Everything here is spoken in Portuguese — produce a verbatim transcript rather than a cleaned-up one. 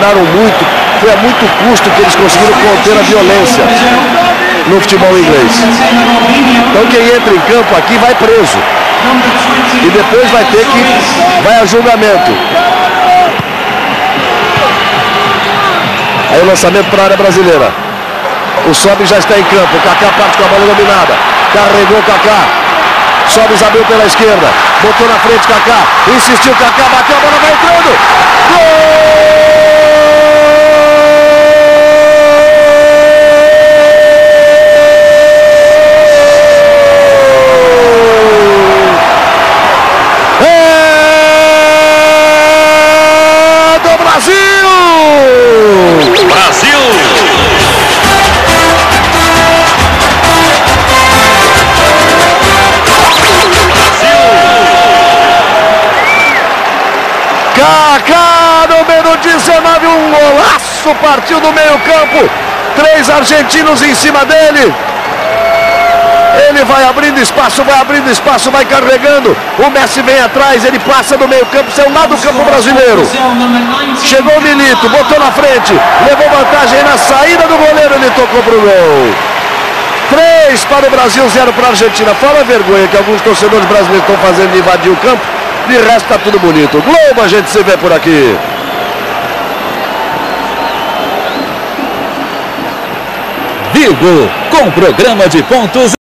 pararam muito, foi a muito custo que eles conseguiram conter a violência no futebol inglês. Então quem entra em campo aqui vai preso. E depois vai ter que, vai a julgamento. Aí o lançamento para a área brasileira. O Sobe já está em campo, o Kaká parte com a bola dominada. Carregou o Kaká. Sobe, abriu pela esquerda. Botou na frente Kaká. Insistiu Kaká, bateu, a bola vai entrando. Gol! Kaká, número dezenove, um golaço, partiu do meio campo, três argentinos em cima dele, ele vai abrindo espaço, vai abrindo espaço, vai carregando, o Messi vem atrás, ele passa do meio campo, saiu lá do campo brasileiro, chegou o Milito, botou na frente, levou vantagem na saída do goleiro, ele tocou pro gol. Três para o Brasil, zero para a Argentina. Fala a vergonha que alguns torcedores brasileiros estão fazendo de invadir o campo. De resto tá tudo bonito. Globo a gente se vê por aqui. Vivo com programa de pontos.